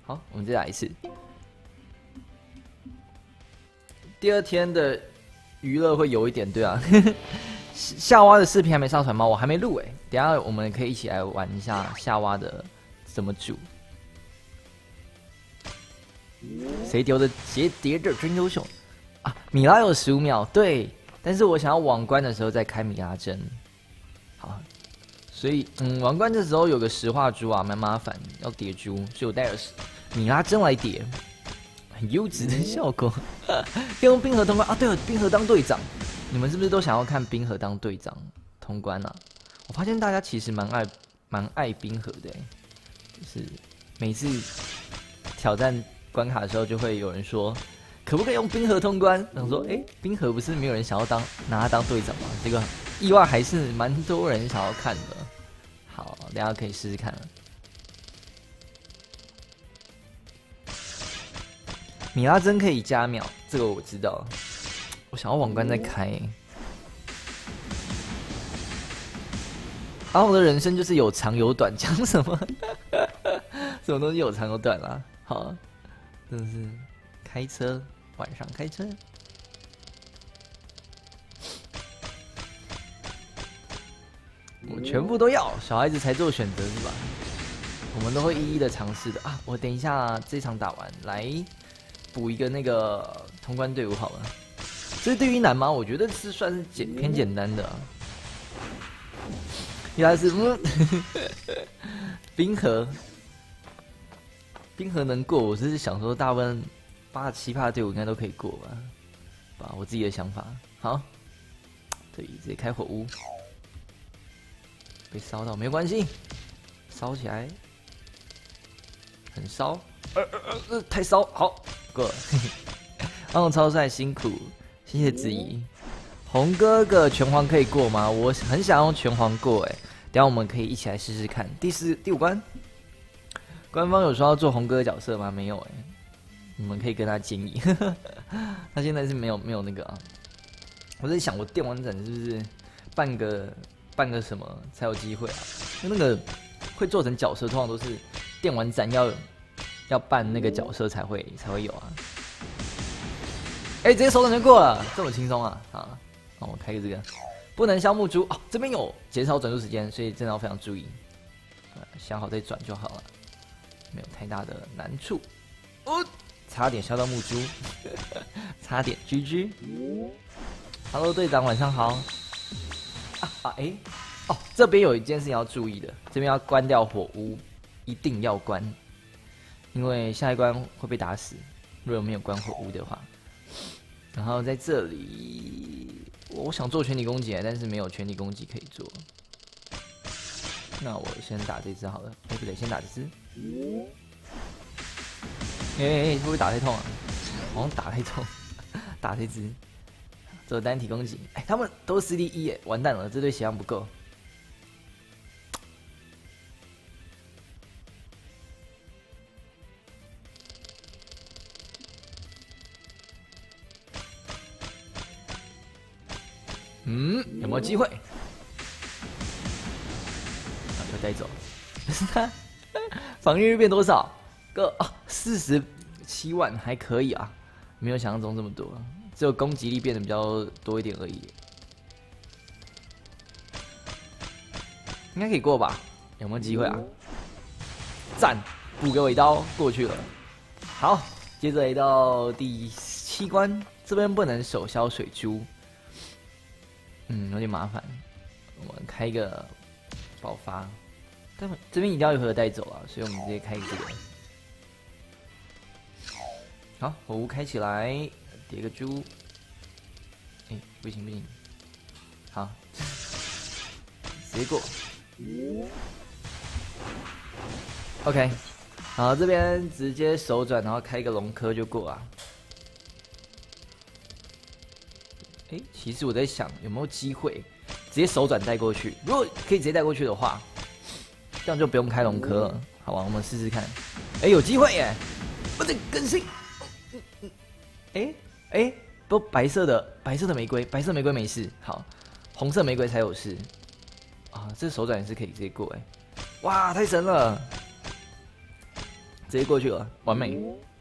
好，我们再来一次。第二天的娱乐会有一点，对啊。夏娃的视频还没上传吗？我还没录哎，等一下我们可以一起来玩一下夏娃的怎么煮。谁丢的鞋叠着真优秀啊！米拉有15秒，对，但是我想要网关的时候再开米拉针。好，所以网关的时候有个石化珠啊，蛮麻烦，要叠珠，所以我带了米拉针来叠，很优质的效果。可以用冰河通关啊！对了，冰河当队长。你们是不是都想要看冰河当队长通关啊？我发现大家其实蛮爱冰河的，就是每次挑战关卡的时候，就会有人说，可不可以用冰河通关？然后说，冰河不是没有人想要拿他当队长吗？这个意外还是蛮多人想要看的。好，大家可以试试看了。米拉针可以加秒，这个我知道。我想要网关再开我的人生就是有长有短，讲什么？什么东西有长有短啦？好，真的是开车，晚上开车。我全部都要，小孩子才做选择是吧？我们都会一一的尝试的啊！我等一下这场打完来补一个那个通关队伍好了。这是地狱难吗？我觉得是算是偏简单的、啊。原来是冰河能过，我只是想说大部分87%的队伍应该都可以过吧，我自己的想法。好，对，直接开火屋，被烧到没关系，烧起来，很烧，太烧，好过了。王超帅辛苦。谢谢子怡，红哥哥拳皇可以过吗？我很想用拳皇过等一下我们可以一起来试试看。第5关，官方有说要做红哥的角色吗？没有你们可以跟他建议。他现在是没有那个啊。我在想，我电玩展是不是办个什么才有机会啊？因为那个会做成角色，通常都是电玩展要办那个角色才会有啊。直接手转就过了，这么轻松啊！好，那我开个这个，不能消木珠哦，这边有减少转速时间，所以真的要非常注意，想好再转就好了，没有太大的难处。差点消到木珠，差点 GG。Hello 队长，晚上好。这边有一件事情要注意的，这边要关掉火屋，一定要关，因为下一关会被打死，如果没有关火屋的话。然后在这里，我想做全体攻击，但是没有全体攻击可以做。那我先打这只好了。不对，先打这只。会不会打太痛啊？好像打太痛，打这只。做单体攻击。他们都是4D1完蛋了，这队血量不够。有没有机会？就带走。防御率变多少？47万，还可以啊，没有想象中这么多，只有攻击力变得比较多一点而已。应该可以过吧？有没有机会啊？赞，补给我一刀，过去了。好，接着来到第7关，这边不能手消水珠。有点麻烦，我们开一个爆发，但这边一定要有盒带走啊，所以我们直接开这个。好，火屋开起来，叠个珠。不行，好，直接过。OK， 好，这边直接手转，然后开一个龙科就过啊。其实我在想有没有机会直接手转带过去。如果可以直接带过去的话，这样就不用开龙科了。好吧，我们试试看。有机会耶！我得更新。不，白色的玫瑰，白色玫瑰没事。好，红色玫瑰才有事。这手转也是可以直接过哇，太神了！直直接过去了，完美。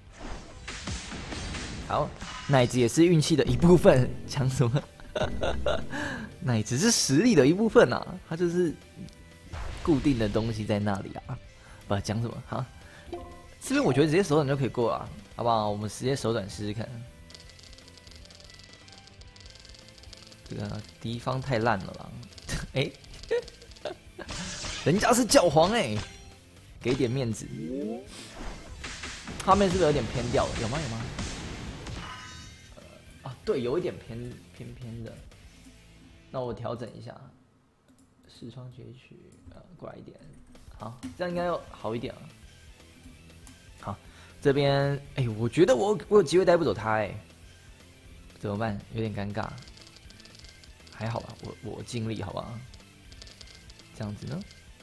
好，奶子也是运气的一部分，讲什么？奶子是实力的一部分啊，它就是固定的东西在那里啊。不讲什么好，这边我觉得直接手短就可以过了，好不好？我们直接手短试试看。这个敌方太烂了啦，哎、人家是教皇哎、给点面子。画面是不是有点偏掉了？有吗？有吗？啊，对，有一点偏的。那我调整一下，视窗截取，过来一点。好，这样应该要好一点了。好，这边，哎、我觉得我有机会带不走他哎、怎么办？有点尴尬。还好吧，我尽力好不好？这样子呢？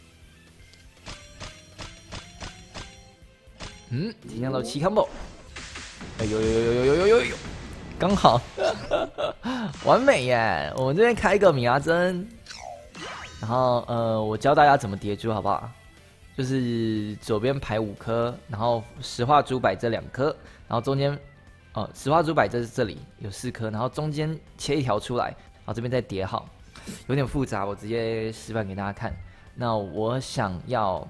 体验到7 combo， 哎呦，刚好，完美耶！我们这边开一个米拉针，然后我教大家怎么叠珠好不好？就是左边排5颗，然后石化珠摆这2颗，然后中间石化珠摆在这里有4颗，然后中间切一条出来，然后这边再叠好，有点复杂，我直接示范给大家看。那我想要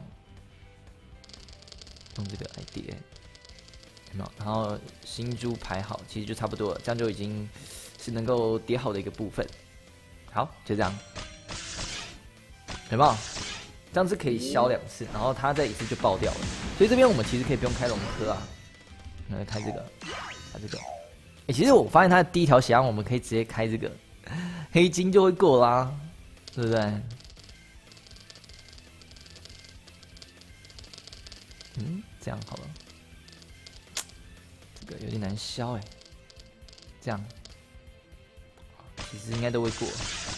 用这个来叠，有没有？然后新珠排好，其实就差不多了，这样就已经是能够叠好的一个部分。好，就这样，有没有？这样子可以消2次，然后它再一次就爆掉了。所以这边我们其实可以不用开龙科啊，来开这个，开这个。其实我发现它的第一条血量，我们可以直接开这个，黑金就会过啦，对不对？这样好了，这个有点难消哎。这样，其实应该都会过。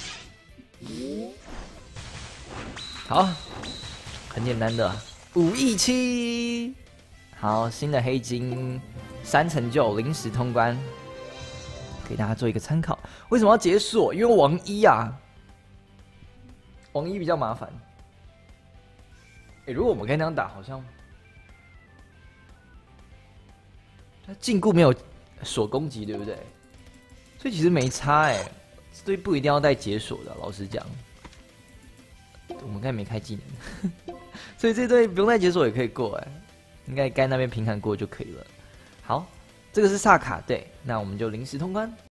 好，很简单的5亿7。好，新的黑金3成就，临时通关，给大家做一个参考。为什么要解锁？因为王一啊，王一比较麻烦。如果我们可以那样打，好像他禁锢没有锁攻击，对不对？所以其实没差哎，所以不一定要带解锁的。老实讲，我们刚才没开技能，所以这队不用带解锁也可以过哎，应该该那边平衡过就可以了。好，这个是萨卡队，那我们就临时通关。